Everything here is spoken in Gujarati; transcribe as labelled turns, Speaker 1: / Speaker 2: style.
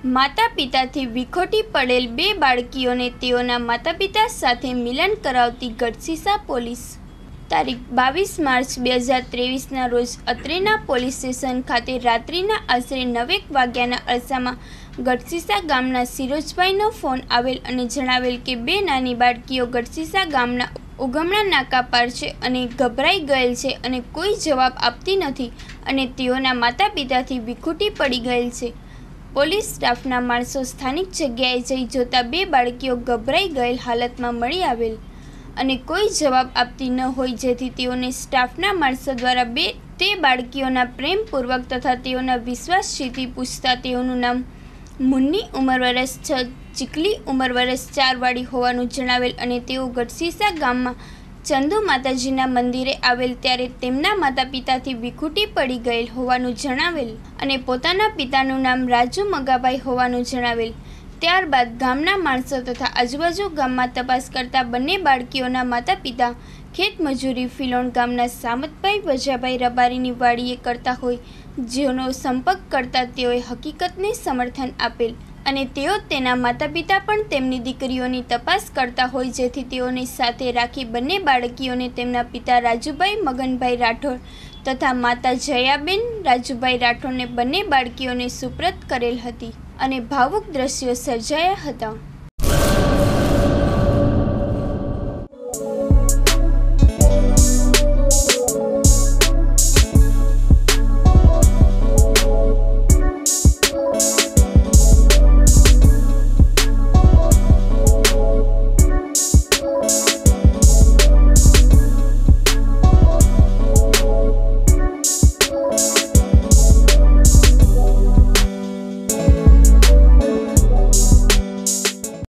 Speaker 1: માતા પિતાથી વિખોટી પડેલ બે બાળકીઓને તેઓના માતા પિતા સાથે મિલન કરાવતી ગઢશીશા પોલીસ। તારીખ 22 માર્ચ 2023ના રોજ અત્રેના પોલીસ સ્ટેશન ખાતે રાત્રિના આશરે 9 વાગ્યાના અરસામાં ગઢશીશા ગામના સિરોજભાઈનો ફોન આવેલ અને જણાવેલ કે બે નાની બાળકીઓ ગઢશીશા ગામના ઉગમણા નાકા પાર છે અને ગભરાઈ ગયેલ છે અને કોઈ જવાબ આપતી નથી અને તેઓના માતા પિતાથી વિખૂટી પડી ગયેલ છે। પોલીસ સ્ટાફના માણસો સ્થાનિક જગ્યાએ જઈ જોતા બે બાળકીઓ ગભરાઈ ગયેલ હાલતમાં મળી આવેલ અને કોઈ જવાબ આપતી ન હોય, જેથી તેઓને સ્ટાફના માણસો દ્વારા તે બાળકીઓના પ્રેમપૂર્વક તથા તેઓના વિશ્વાસ જીતી પૂછતા તેઓનું નામ મુન્ની ઉંમર વર્ષ 6, ચીકલી ઉંમર વર્ષ 4 વાળી હોવાનું જણાવેલ અને તેઓ ગઢશીશા ગામમાં ચંદુ માતાજીના મંદિરે આવેલ ત્યારે તેમના માતા પિતાથી વિખૂટી પડી ગયેલ હોવાનું જણાવેલ અને પોતાના પિતાનું નામ રાજુ મગાભાઈ હોવાનું જણાવેલ। ત્યારબાદ ગામના માણસો તથા આજુબાજુ ગામમાં તપાસ કરતા બંને બાળકીઓના માતા પિતા ખેતમજૂરી ફિલોણ ગામના સામતભાઈ વજાભાઈ રબારીની વાડીએ કરતા હોય, જેનો સંપર્ક કરતા તેઓએ હકીકતને સમર્થન આપેલ અને તેઓ તેના માતા પિતા પણ તેમની દીકરીઓની તપાસ કરતા હોય, જેથી તેઓને સાથે રાખી બંને બાળકીઓને તેમના પિતા રાજુભાઈ મગનભાઈ રાઠોડ તથા માતા જયાબેન રાજુભાઈ રાઠોડને બંને બાળકીઓને સુપ્રત કરેલ હતી અને ભાવુક દ્રશ્યો સર્જાયા હતા।